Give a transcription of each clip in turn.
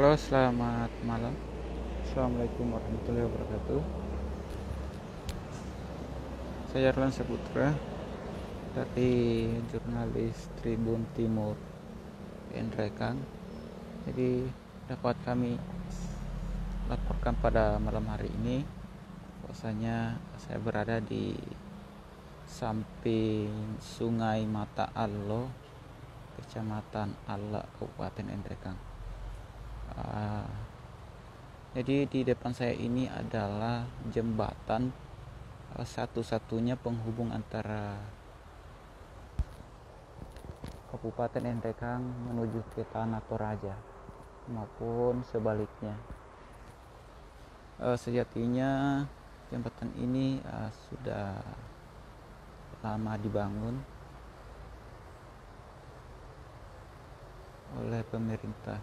Halo, selamat malam. Assalamualaikum warahmatullahi wabarakatuh. Saya Erlan Saputra dari jurnalis Tribun Timur Endrekang. Jadi dapat kami laporkan pada malam hari ini bahwasanya saya berada di samping Sungai Mata Allo, Kecamatan Alla, Kabupaten Endrekang. Jadi di depan saya ini adalah jembatan satu-satunya penghubung antara Kabupaten Endrekang menuju ke Tanah Toraja maupun sebaliknya. Sejatinya jembatan ini sudah lama dibangun oleh pemerintah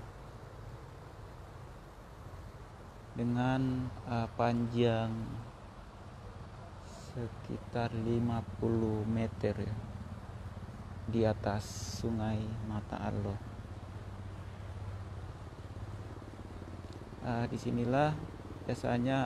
dengan panjang sekitar 50 meter ya, di atas Sungai Mata Allo. Disinilah biasanya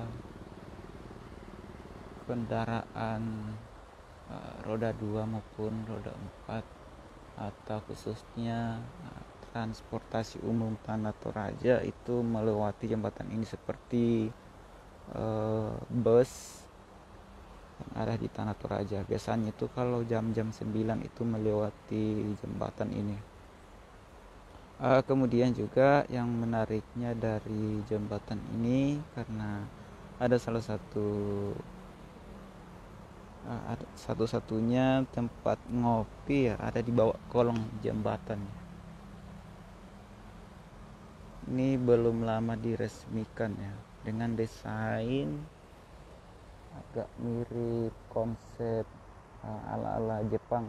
kendaraan roda 2 maupun roda 4 atau khususnya transportasi umum Tanah Toraja itu melewati jembatan ini seperti bus yang ada di Tanah Toraja. Biasanya itu kalau jam-jam 9 itu melewati jembatan ini. Kemudian juga yang menariknya dari jembatan ini karena ada satu-satunya tempat ngopi ya, ada di bawah kolong jembatan. Ini belum lama diresmikan ya, dengan desain agak mirip konsep ala-ala Jepang.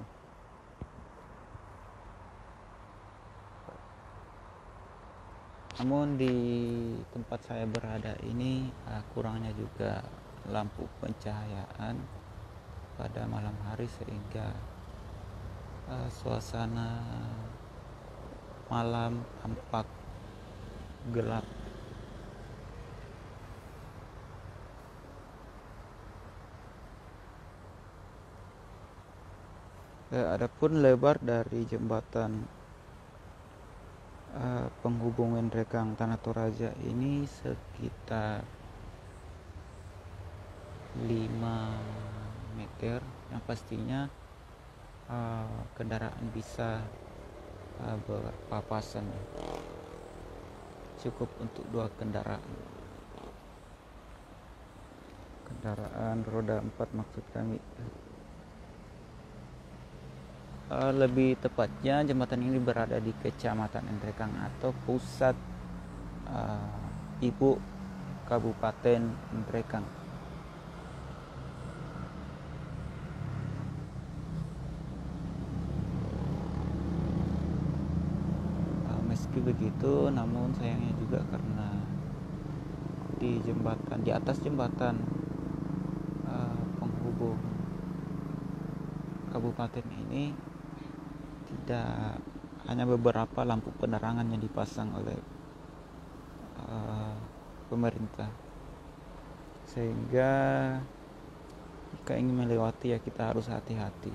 Namun di tempat saya berada ini kurangnya juga lampu pencahayaan pada malam hari sehingga suasana malam tampak gelap. Adapun lebar dari jembatan penghubung Endrekang Tanah Toraja ini sekitar 5 meter, yang pastinya kendaraan bisa berpapasan, cukup untuk 2 kendaraan roda 4 maksud kami. Lebih tepatnya jembatan ini berada di Kecamatan Endrekang atau pusat ibu Kabupaten Endrekang. Meski begitu, namun sayangnya juga karena di atas jembatan penghubung kabupaten ini tidak hanya beberapa lampu penerangan yang dipasang oleh pemerintah, sehingga jika ingin melewati ya kita harus hati-hati.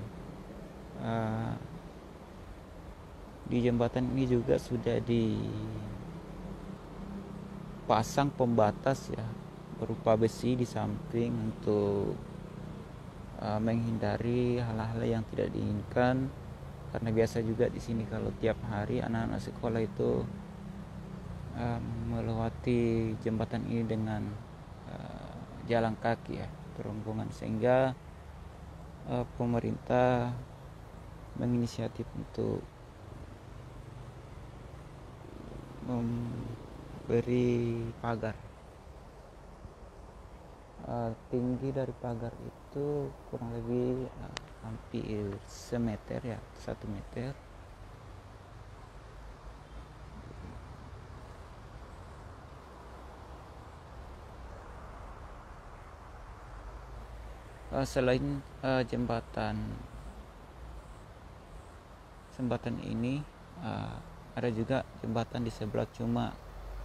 Di jembatan ini juga sudah dipasang pembatas ya, berupa besi di samping untuk menghindari hal-hal yang tidak diinginkan. Karena biasa juga di sini kalau tiap hari anak-anak sekolah itu melewati jembatan ini dengan jalan kaki ya, berombongan, sehingga pemerintah menginisiatif untuk memberi pagar. Tinggi dari pagar itu kurang lebih hampir semeter ya, 1 meter. Selain jembatan ini ada juga jembatan di sebelah, cuma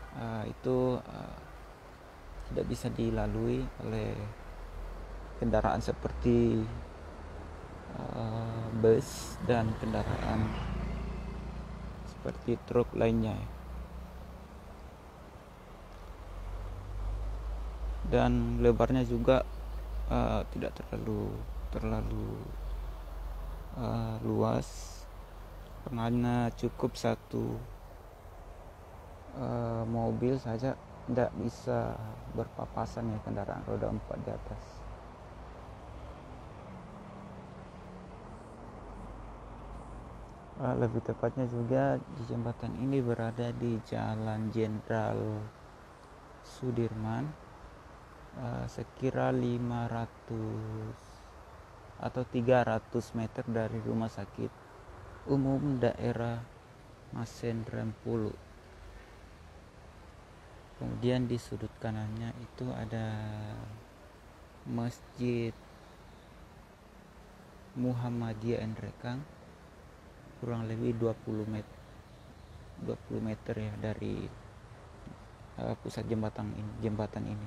itu tidak bisa dilalui oleh kendaraan seperti bus dan kendaraan seperti truk lainnya, dan lebarnya juga tidak terlalu luas, karena cukup satu mobil saja tidak bisa berpapasan ya kendaraan roda 4 di atas. Lebih tepatnya juga di jembatan ini berada di Jalan Jenderal Sudirman, sekira 500 atau 300 meter dari Rumah Sakit Umum Daerah Masen Rempulu. Kemudian di sudut kanannya itu ada Masjid Muhammadiyah Endrekang, kurang lebih 20 meter ya dari pusat jembatan ini.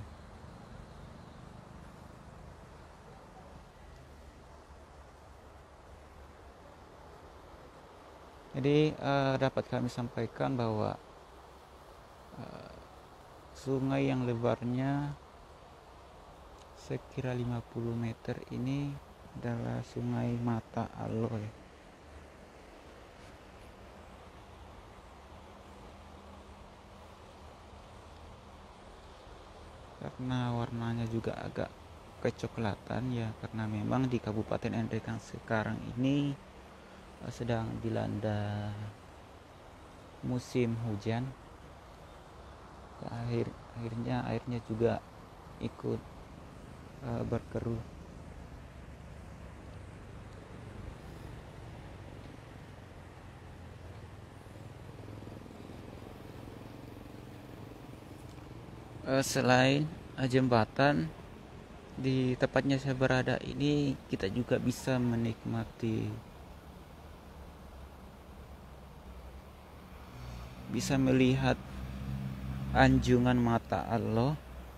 Jadi dapat kami sampaikan bahwa sungai yang lebarnya sekira 50 meter ini adalah Sungai Mata Allah ya. Karena warnanya juga agak kecoklatan ya, karena memang di Kabupaten Endrekang sekarang ini sedang dilanda musim hujan. Akhirnya airnya juga ikut berkeruh. Selain jembatan, di tempatnya saya berada ini kita juga bisa melihat Anjungan Mata Allah.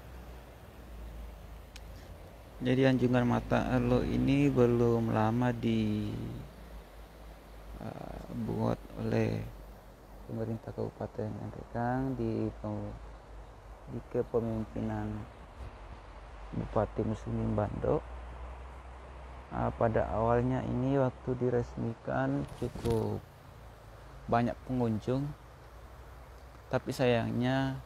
Jadi Anjungan Mata Allah ini belum lama dibuat oleh pemerintah Kabupaten Endrekang di kepemimpinan Bupati Muslimin Bando. Pada awalnya ini waktu diresmikan cukup banyak pengunjung, tapi sayangnya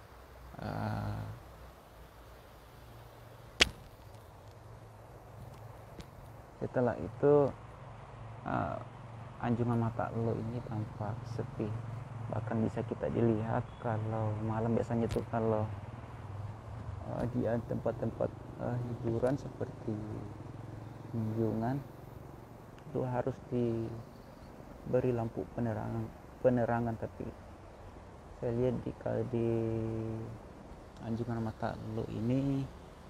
setelah itu Anjungan Mata Allah ini tampak sepi. Bahkan bisa kita dilihat kalau malam biasanya tuh kalau di tempat-tempat hiburan seperti kunjungan itu harus diberi lampu penerangan, tapi saya lihat di Anjungan Mata Allah ini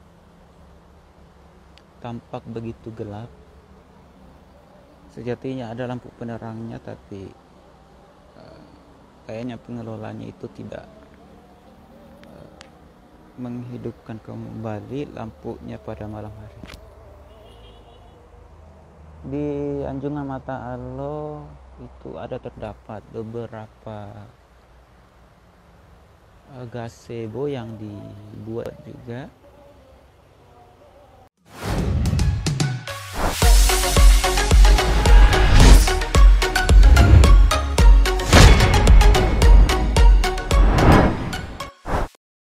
tampak begitu gelap. Sejatinya ada lampu penerangnya, tapi kayaknya pengelolanya itu tidak menghidupkan kembali lampunya pada malam hari. Di Anjungan Mata Allah itu terdapat beberapa gazebo yang dibuat juga